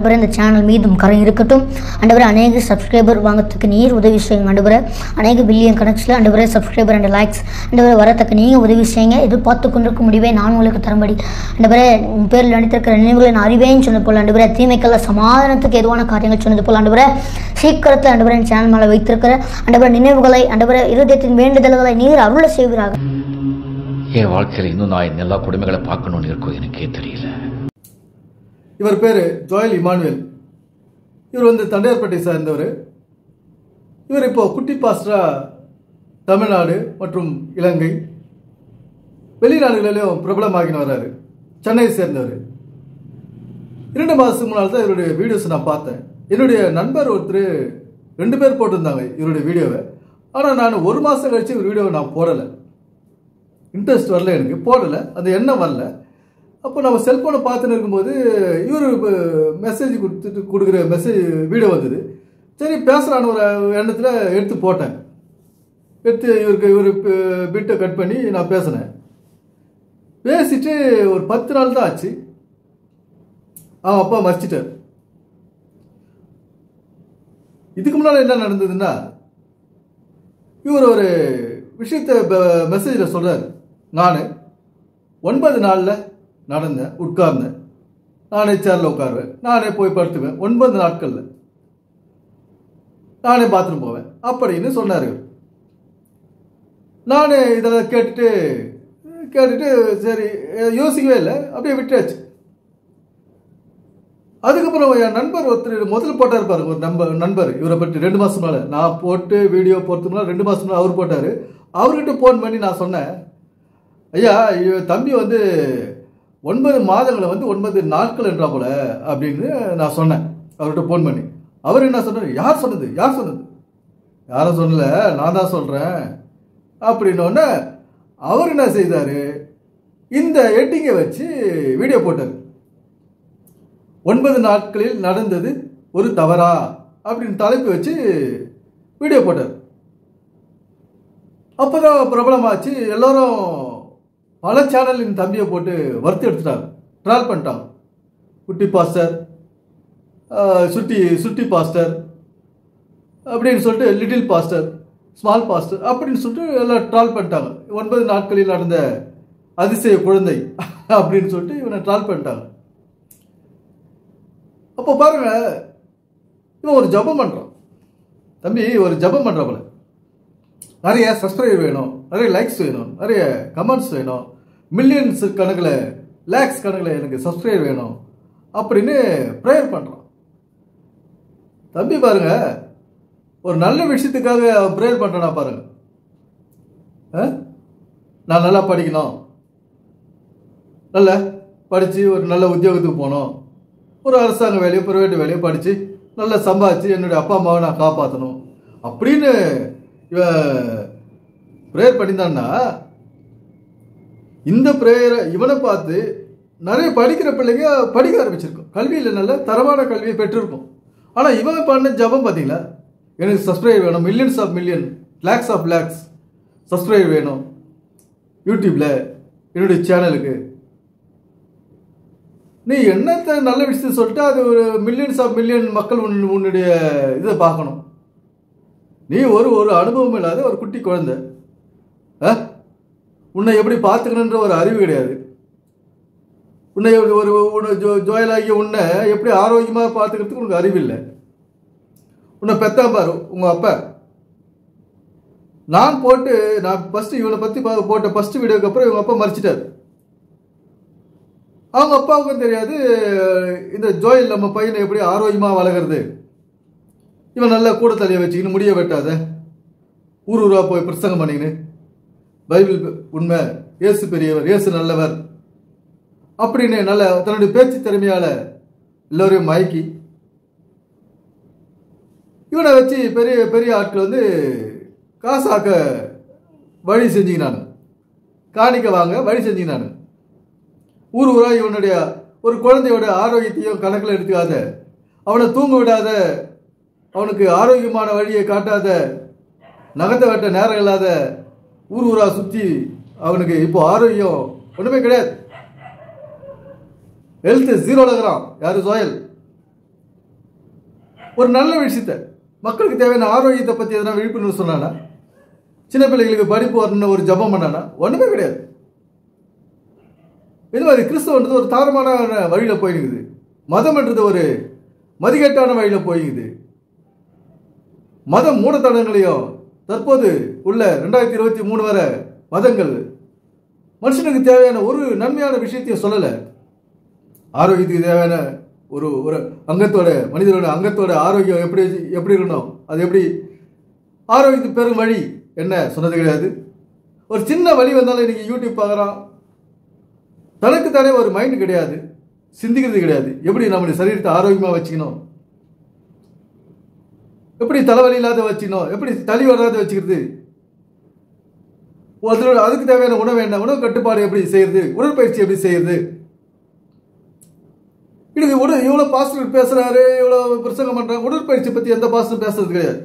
ஆண்டவரே இந்த சேனல் மீதும் கரம் இருக்கட்டும் ஆண்டவரே. அநேக சப்ஸ்கிரைபர் வாங்கறதுக்கு நீர் உதவி செய்யுங்க ஆண்டவரே. அநேக பில்லியன் கணக்கில் ஆண்டவரே சப்ஸ்கிரைபர் அண்ட் லைக்ஸ் ஆண்டவரே வரத்தக்க நீங்கள் உதவி செய்யுங்க. எதிர்பார்த்து கொண்டிருக்கும் முடிவை நான் உங்களுக்கு தரும்படி ஆண்டவரே உன் பேரில் நடித்திருக்கிற நினைவுகளை நான் அறிவேன்னு சொன்னது போல் ஆண்டவரே, தீமைக்கெல்லாம் சமாதானத்துக்கு எதுவான காரியங்கள் சொன்னது போல் ஆண்டவரே, சீக்கிரத்தில் ஆண்டவரே சேனல் மேலே வைத்திருக்கிற ஆண்டவரே நினைவுகளை ஆண்டவரே இருதயத்தின் வேண்டுதல்களை நீர் அருளை செய்வீராக. என் வாழ்க்கையில் இன்னும் நான் எல்லா குடும்பங்களை பார்க்கணும்னு இருக்கோ எனக்கே தெரியல. இவர் பேர் ஜோயல் இமானுவேல். இவர் தண்டையார்பேட்டை சேர்ந்தவர். இவர் இப்போ குட்டி பாஸ்டரா தமிழ்நாடு மற்றும் இலங்கை வெளிநாடுகளிலும் பிரபலமாகின வர்றாரு. சென்னையை சேர்ந்தவர். 2 மாதத்துக்கு முன்னால் தான் இவருடைய வீடியோஸ் நான் பார்த்தேன். என்னுடைய நண்பர் ஒருத்தர் 2 பேர் போட்டிருந்தாங்க இவருடைய வீடியோவை. ஆனால் நான் 1 மாதம் கழிச்சு இவர் வீடியோவை நான் போடலை. இன்ட்ரெஸ்ட் வரல, எனக்கு போடலை, அந்த எண்ணம் வரல. அப்போ நம்ம செல்ஃபோனை பார்த்துன்னு இருக்கும்போது இவர் மெசேஜ் கொடுக்குற மெசேஜ் வீடியோ வந்தது. சரி பேசுகிறான்னு ஒரு எண்ணத்தில் எடுத்து போட்டேன். இவர் பிட்டை கட் பண்ணி நான் பேசினேன். பேசிட்டு ஒரு 10 நாள் தான் ஆச்சு. அவன் அப்பா மறைச்சிட்டார். இதுக்கு முன்னால் என்ன நடந்ததுன்னா, இவர் ஒரு விஷயத்தை மெசேஜில் சொல்கிறார். நான் 9 நாளில் நடந்தேன், உட்கார்ந்தேன், நானே சேரில் உட்காருவேன், நானே போய் படுத்துவேன், 9 நாட்களில் நானே பாத்ரூம் போவேன் அப்படின்னு சொன்னார். நான் இதெல்லாம் கேட்டுட்டு சரி யோசிக்கவே இல்லை, அப்படியே விட்டாச்சு. அதுக்கப்புறம் என் நண்பர் ஒருத்தர் முதல்ல போட்டார் பாருங்க, ஒரு நண்பர் இவரை பற்றி 2 மாதம் மேலே நான் போட்டு வீடியோ போகிறதுக்கு முன்னாடி 2 மாதம் மேலே அவர் போட்டார். அவர்கிட்ட ஃபோன் பண்ணி நான் சொன்னேன், ஐயா தம்பி 9 மாதங்களை 9 நாட்கள் என்றா போல அப்படின்னு நான் சொன்னேன் அவர்கிட்ட ஃபோன் பண்ணி. அவர் என்ன சொன்னார், யார் சொன்னது யாரும் சொல்லல, நான் தான் சொல்கிறேன் அப்படின்னோடனே அவர் என்ன செய்தார், இந்த எட்டிங்கை வச்சு வீடியோ போட்டார். 9 நாட்களில் நடந்தது ஒரு தவறா அப்படின்னு தலைப்பு வச்சு வீடியோ போட்டார். அப்போதான் பிரபலமாச்சு. எல்லோரும் பல சேனல் இந்த தம்பியை போட்டு வறுத்து எடுத்துட்டாங்க, ட்ரால் பண்ணிட்டாங்க. குட்டி பாஸ்டர், சுட்டி பாஸ்டர் அப்படின்னு சொல்லிட்டு, லிட்டில் பாஸ்டர், ஸ்மால் பாஸ்டர் அப்படின்னு சொல்லிட்டு எல்லாம் ட்ரால் பண்ணிட்டாங்க. 9 நாட்களில் நடந்த அதிசய குழந்தை அப்படின்னு சொல்லிட்டு இவனை ட்ரால் பண்ணிட்டாங்க. அப்போ பாருங்க, இவன் ஒரு ஜபம் பண்ணுறான். தம்பி ஒரு ஜபம் பண்ணுற போல, நிறைய சப்ஸ்கிரைபர் வேணும், நிறைய லைக்ஸ் வேணும், நிறைய கமெண்ட்ஸ் வேணும், மில்லியன்ஸ் கணக்கில் லேக்ஸ் கணக்கில் எனக்கு சப்ஸ்கிரைபர் வேணும் அப்படின்னு ப்ரேயர் பண்ணுறான். தம்பி பாருங்க, ஒரு நல்ல விஷயத்துக்காக அவன் ப்ரேயர் பண்ணுறானா பாருங்க. நான் நல்லா படிக்கணும், நல்லா படித்து ஒரு நல்ல உத்தியோகத்துக்கு போகணும், ஒரு அரசாங்க வேலையோ பிரைவேட் வேலையோ படித்து நல்லா சம்பாதிச்சு என்னுடைய அப்பா அம்மாவை நான் காப்பாற்றணும் அப்படின்னு இவன் ப்ரேயர் பண்ணியிருந்தான்னா, இந்த ப்ரேயரை இவனை பார்த்து நிறைய படிக்கிற பிள்ளைங்க படிக்க ஆரம்பிச்சிருக்கும். கல்வியில் நல்ல தரமான கல்வியை பெற்றிருக்கும். ஆனால் இவன் பண்ண ஜபம் பார்த்தீங்களா, எனக்கு சப்ஸ்கிரைப் வேணும், millions of million, lakhs of lakhs subscribe வேணும் யூடியூப்பில் என்னுடைய சேனலுக்கு. நீ என்னத்தை நல்ல விஷயத்தை சொல்லிட்டு அது ஒரு மில்லியன்ஸ் ஆஃப் மில்லியன் மக்கள் உன்னுடைய இதை பார்க்கணும். நீ ஒரு அனுபவம் இல்லாத ஒரு குட்டி குழந்தை, உன்னை எப்படி பார்த்துக்கணுன்ற ஒரு அறிவு கிடையாது. உன்னை ஜோயலாகிய உன்னை எப்படி ஆரோக்கியமாக பார்த்துக்கிறதுக்கு உனக்கு அறிவு இல்லை. உன்னை பெத்தான் பாரு உங்கள் அப்பா. நான் ஃபஸ்ட்டு இவனை பற்றி போட்ட ஃபஸ்ட்டு வீடியோக்கு அப்புறம் இவங்க அப்பா மறைச்சிட்டார். அவங்க அப்பாவுக்கும் தெரியாது இந்த ஜோயல் நம்ம பையனை எப்படி ஆரோக்கியமாக வளர்கிறது. இவன் நல்லா கூட தலையை வச்சுக்கின்னு முடிய வெட்டாத ஊரா போய் பிரசங்கம் பண்ணிக்கின்னு பைபிள் உண்மை, இயேசு பெரியவர், இயேசு நல்லவர் அப்படின்னு நல்ல தன்னுடைய பேச்சு திறமையால எல்லோரையும் மயக்கி இவனை வச்சு பெரிய பெரிய ஆட்கள் காசாக்க வழி செஞ்சுக்கினானு, காணிக்க வாங்க வழி செஞ்சுக்கினானு. ஊரா இவனுடைய ஒரு குழந்தையோட ஆரோக்கியத்தையும் கணக்கில் எடுத்துக்காத, அவனை தூங்க விடாத, அவனுக்கு ஆரோக்கியமான வழியை காட்டாத, நகத்தை வெட்ட நேரம் இல்லாத ஊரா சுற்றி அவனுக்கு இப்போ ஆரோக்கியம் ஒன்றுமே கிடையாது. ஹெல்த் 0 இருக்கிறான். யாரு? ஜோயல். ஒரு நல்ல விஷயத்த மக்களுக்கு தேவையான ஆரோக்கியத்தை பற்றி எதனா விழிப்புணர்வு சொன்னானா? சின்ன பிள்ளைகளுக்கு படிப்பு வரணும்னு ஒரு ஜபம் பண்ணானா? ஒன்றுமே கிடையாது. இது மாதிரி கிறிஸ்தவன்றது ஒரு தாரமான வழியில் போயிருக்குது. மதம்ன்றது ஒரு மதிகேட்டான வழியில் போயிருக்குது. மத மூடத்தனங்களையும் தற்போது உள்ள 2023 வரை மதங்கள் மனுஷனுக்கு தேவையான ஒரு நன்மையான விஷயத்தையும் சொல்லலை. ஆரோக்கியத்துக்கு தேவையான ஒரு ஒரு அங்கத்தோட மனிதனோட அங்கத்தோட ஆரோக்கியம் எப்படி இருக்கணும், அது எப்படி ஆரோக்கியத்துக்கு பெரும் வழி என்ன சொன்னது கிடையாது. ஒரு சின்ன வழி வந்தாலும் இன்னைக்கு யூடியூப் பார்க்குறான். தனக்கு தானே ஒரு மைண்டு கிடையாது, சிந்திக்கிறது கிடையாது. எப்படி நம்முடைய சரீரத்தை ஆரோக்கியமாக வச்சுக்கணும், எப்படி தலைவலி இல்லாத வச்சுக்கணும், எப்படி தலி வராத வச்சுக்கிறது, அதுக்கு தேவையான உணவு என்ன, உணவு கட்டுப்பாடு எப்படி செய்யறது, உடற்பயிற்சி எப்படி செய்யறது. இது இவ்வளோ பாஸ்டர் பேசுறாரு, இவ்வளோ பிரசங்கம் பண்றாங்க. உடற்பயிற்சி பற்றி எந்த பாஸ்டர் பேசுறது கிடையாது.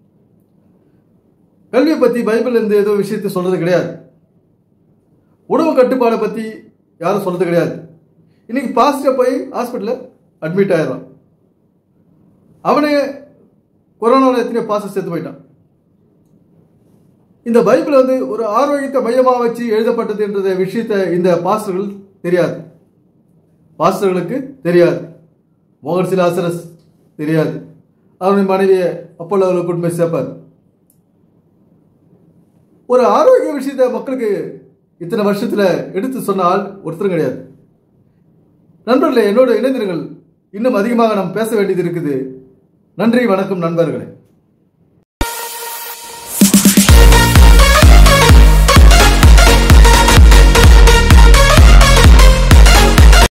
கல்வியை பற்றி பைபிள் இருந்து ஏதோ விஷயத்தை சொல்றது கிடையாது. உணவு கட்டுப்பாடை பற்றி யாரும் சொல்றது கிடையாது. இன்னைக்கு பாஸ்டர் போய் ஹாஸ்பிட்டலில் அட்மிட் ஆயிடலாம். அவனே கொரோனாவில் எத்தனை பாஸ்டர் செத்து போயிட்டான். இந்த பைபிள் ஒரு ஆரோக்கியத்தை மையமாக வச்சு எழுதப்பட்டது என்ற விஷயத்தை இந்த பாஸ்டர்கள் தெரியாது. பாஸ்டர்களுக்கு தெரியாது. மோகன் lazarus தெரியாது. அவருடைய மனைவியை அப்போலோவில் கூட்டு போய் சேர்ப்பார். ஒரு ஆரோக்கிய விஷயத்தை மக்களுக்கு இத்தனை வருஷத்துல எடுத்து சொன்னால் ஒருத்தரும் கிடையாது. நண்பர்களே, என்னோட இணைந்திருங்கள். இன்னும் அதிகமாக நாம் பேச வேண்டியது இருக்குது. நன்றி, வணக்கம் நண்பர்களே.